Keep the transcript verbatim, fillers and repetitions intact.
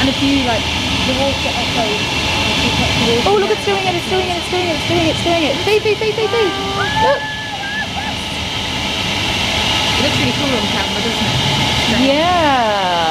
And if you like the water echoes. Oh, look, it's doing it, it's doing it, it's doing it, it's doing it, it's doing it. Fee, Fee, Fee, Fee, Fee. Look. It looks really cool on camera, doesn't it? Yeah.